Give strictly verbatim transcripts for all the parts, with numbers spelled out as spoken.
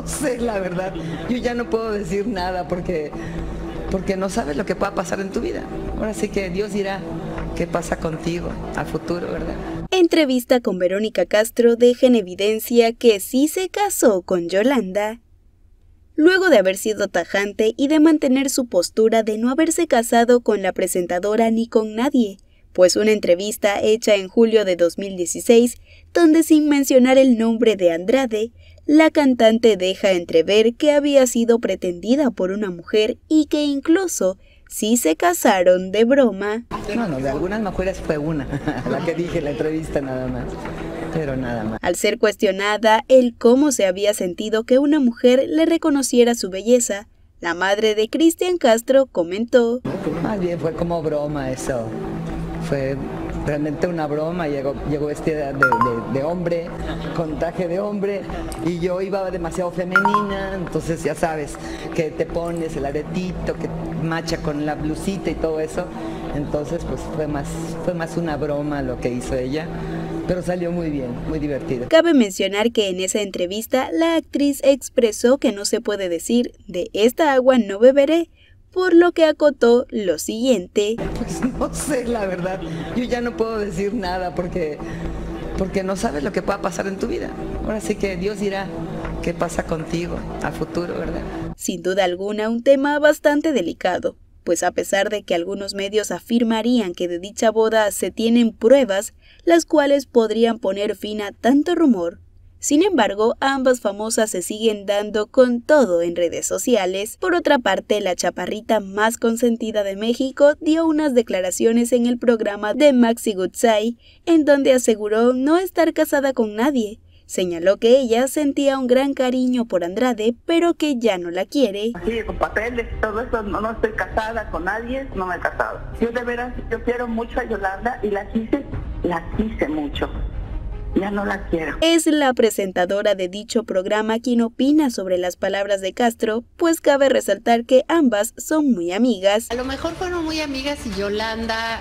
no sé, la verdad. Yo ya no puedo decir nada porque, porque no sabes lo que pueda pasar en tu vida. Ahora sí que Dios dirá qué pasa contigo a futuro, ¿verdad? Entrevista con Verónica Castro deja en evidencia que sí se casó con Yolanda. Luego de haber sido tajante y de mantener su postura de no haberse casado con la presentadora ni con nadie, pues una entrevista hecha en julio de dos mil dieciséis, donde sin mencionar el nombre de Andrade, la cantante deja entrever que había sido pretendida por una mujer y que incluso sí se casaron de broma. Bueno, de algunas mujeres fue una, la que dije en la entrevista nada más, pero nada más. Al ser cuestionada el cómo se había sentido que una mujer le reconociera su belleza, la madre de Cristian Castro comentó: Más bien fue como broma eso, fue realmente una broma, llegó, llegó vestida de, de, de hombre, con traje de hombre, y yo iba demasiado femenina, entonces ya sabes, que te pones el aretito, que macha con la blusita y todo eso, entonces pues fue más, fue más una broma lo que hizo ella, pero salió muy bien, muy divertido. Cabe mencionar que en esa entrevista la actriz expresó que no se puede decir "de esta agua no beberé", por lo que acotó lo siguiente: Pues no sé, la verdad, yo ya no puedo decir nada porque, porque no sabes lo que pueda pasar en tu vida. Ahora sí que Dios dirá qué pasa contigo a futuro, ¿verdad? Sin duda alguna un tema bastante delicado, pues a pesar de que algunos medios afirmarían que de dicha boda se tienen pruebas, las cuales podrían poner fin a tanto rumor, sin embargo, ambas famosas se siguen dando con todo en redes sociales. Por otra parte, la chaparrita más consentida de México dio unas declaraciones en el programa de Maxi Goodsay, en donde aseguró no estar casada con nadie. Señaló que ella sentía un gran cariño por Andrade, pero que ya no la quiere. Sí, con papeles, todo eso, no, no estoy casada con nadie, no me he casado. Yo de veras, yo quiero mucho a Yolanda y la quise, la quise mucho. Ya no la quiero. Es la presentadora de dicho programa quien opina sobre las palabras de Castro, pues cabe resaltar que ambas son muy amigas. A lo mejor fueron muy amigas y Yolanda,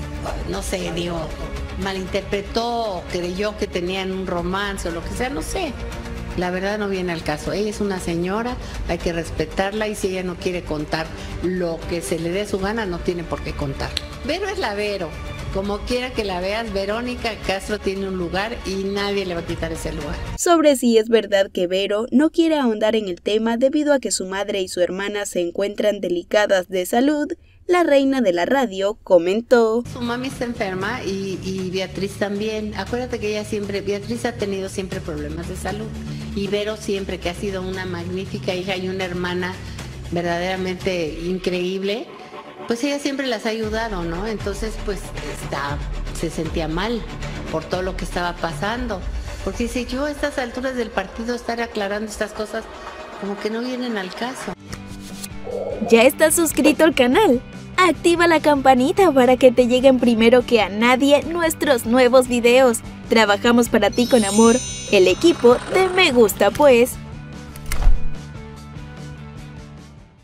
no sé, digo, malinterpretó o creyó que tenían un romance o lo que sea, no sé. La verdad no viene al caso. Ella es una señora, hay que respetarla y si ella no quiere contar lo que se le dé su gana, no tiene por qué contar. Vero es la Vero. Como quiera que la veas, Verónica Castro tiene un lugar y nadie le va a quitar ese lugar. Sobre si es verdad que Vero no quiere ahondar en el tema debido a que su madre y su hermana se encuentran delicadas de salud, la reina de la radio comentó: Su mami está enferma y, y Beatriz también. Acuérdate que ella siempre, Beatriz ha tenido siempre problemas de salud. Y Vero siempre, que ha sido una magnífica hija y una hermana verdaderamente increíble, pues ella siempre las ha ayudado, ¿no? Entonces, pues, está, se sentía mal por todo lo que estaba pasando. Porque dice, yo a estas alturas del partido estar aclarando estas cosas como que no vienen al caso. ¿Ya estás suscrito al canal? Activa la campanita para que te lleguen primero que a nadie nuestros nuevos videos. Trabajamos para ti con amor, el equipo de Me Gusta Pues.